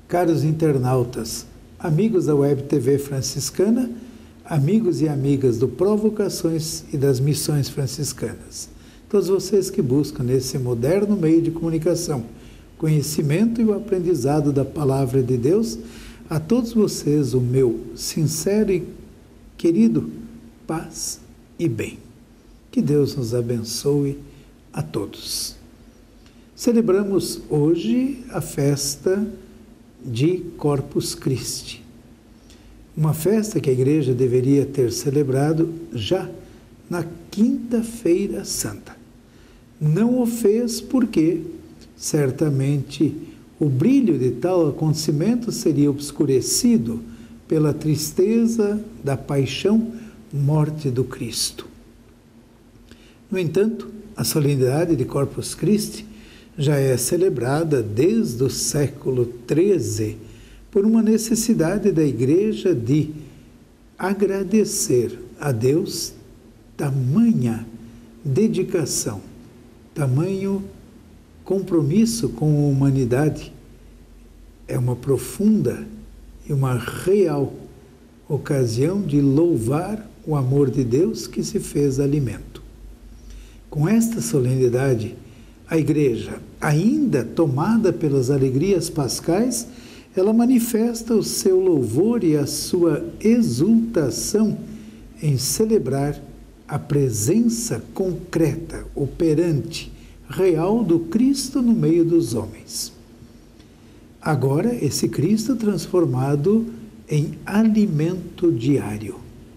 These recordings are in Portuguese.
Caros internautas, amigos da Web TV Franciscana, amigos e amigas do Provocações e das Missões Franciscanas, todos vocês que buscam nesse moderno meio de comunicação conhecimento e o aprendizado da Palavra de Deus, a todos vocês o meu sincero e querido paz e bem. Que Deus nos abençoe a todos. Celebramos hoje a festa de Corpus Christi, uma festa que a Igreja deveria ter celebrado já na Quinta-feira Santa. Não o fez porque, certamente, o brilho de tal acontecimento seria obscurecido pela tristeza da paixão, morte do Cristo. No entanto, a solenidade de Corpus Christi já é celebrada desde o século XIII por uma necessidade da Igreja de agradecer a Deus tamanha dedicação, tamanho compromisso com a humanidade. É uma profunda e uma real ocasião de louvar o amor de Deus que se fez alimento. Com esta solenidade, a Igreja, ainda tomada pelas alegrias pascais, ela manifesta o seu louvor e a sua exultação em celebrar a presença concreta, operante, real do Cristo no meio dos homens. Agora, esse Cristo transformado em alimento diário.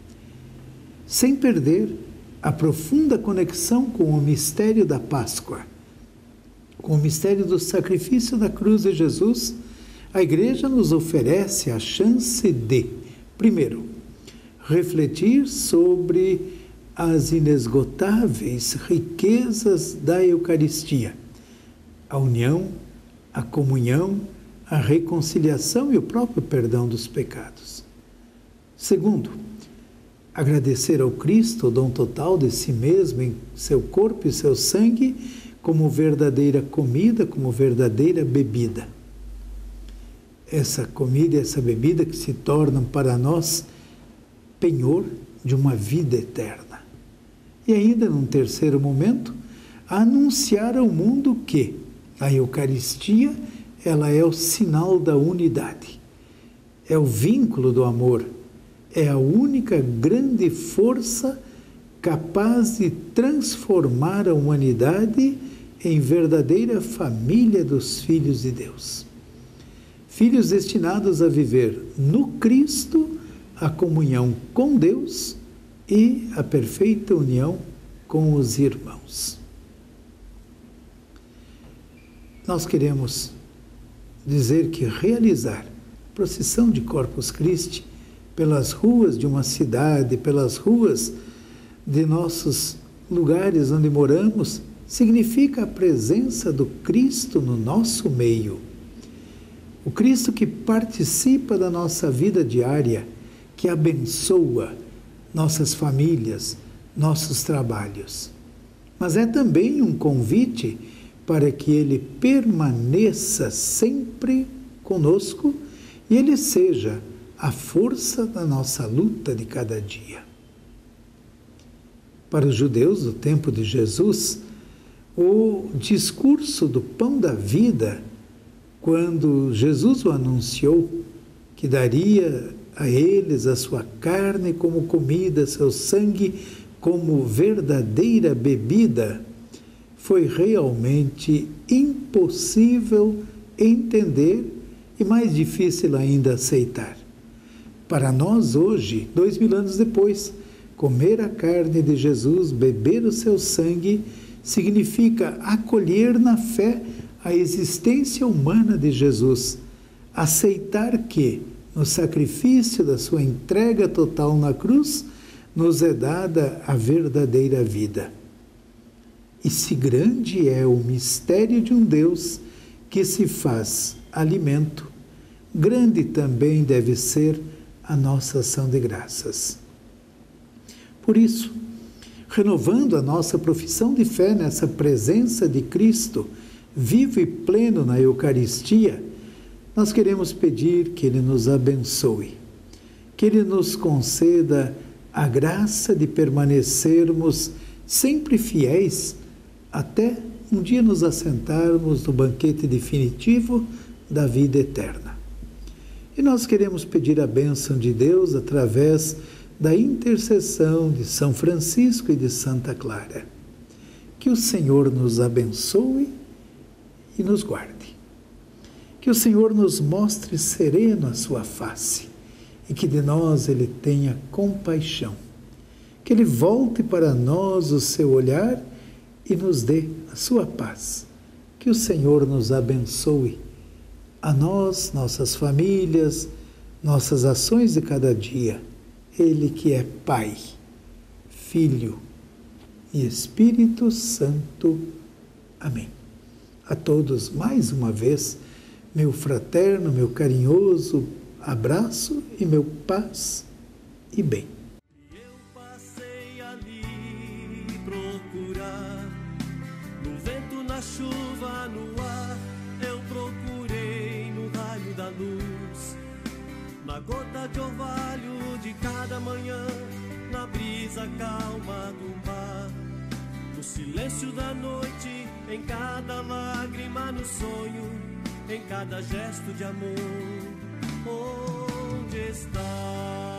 Sem perder a profunda conexão com o mistério da Páscoa, com o mistério do sacrifício da cruz de Jesus, a Igreja nos oferece a chance de, primeiro, refletir sobre as inesgotáveis riquezas da Eucaristia, a união, a comunhão, a reconciliação e o próprio perdão dos pecados. Segundo, agradecer ao Cristo o dom total de si mesmo em seu corpo e seu sangue como verdadeira comida, como verdadeira bebida. Essa comida e essa bebida que se tornam para nós penhor de uma vida eterna. E ainda, num terceiro momento, anunciar ao mundo que a Eucaristia, ela é o sinal da unidade, é o vínculo do amor, é a única grande força capaz de transformar a humanidade em verdadeira família dos filhos de Deus. Filhos destinados a viver no Cristo a comunhão com Deus e a perfeita união com os irmãos. Nós queremos dizer que realizar a procissão de Corpus Christi pelas ruas de uma cidade, pelas ruas de nossos lugares onde moramos, significa a presença do Cristo no nosso meio. O Cristo que participa da nossa vida diária, que abençoa nossas famílias, nossos trabalhos. Mas é também um convite para que Ele permaneça sempre conosco e Ele seja a força da nossa luta de cada dia. Para os judeus do tempo de Jesus, o discurso do pão da vida, quando Jesus o anunciou, que daria a eles a sua carne como comida, seu sangue como verdadeira bebida, foi realmente impossível entender e mais difícil ainda aceitar. Para nós hoje, 2000 anos depois, comer a carne de Jesus, beber o seu sangue, significa acolher na fé a existência humana de Jesus, aceitar que, no sacrifício da sua entrega total na cruz, nos é dada a verdadeira vida. E se grande é o mistério de um Deus que se faz alimento, grande também deve ser a nossa ação de graças. Por isso, renovando a nossa profissão de fé nessa presença de Cristo, vivo e pleno na Eucaristia, nós queremos pedir que Ele nos abençoe, que Ele nos conceda a graça de permanecermos sempre fiéis até um dia nos assentarmos no banquete definitivo da vida eterna. E nós queremos pedir a bênção de Deus através da intercessão de São Francisco e de Santa Clara. Que o Senhor nos abençoe e nos guarde. Que o Senhor nos mostre sereno a sua face e que de nós Ele tenha compaixão. Que Ele volte para nós o seu olhar e nos dê a sua paz. Que o Senhor nos abençoe, a nós, nossas famílias, nossas ações de cada dia. Ele que é Pai, Filho e Espírito Santo. Amém. A todos, mais uma vez, meu fraterno, meu carinhoso abraço e meu paz e bem. Eu passei ali procurar, no vento, na chuva, no ar, eu procurei no raio da luz, na gota de orvalho de cada manhã, na brisa calma do mar, no silêncio da noite, em cada lágrima, no sonho, em cada gesto de amor. Onde está?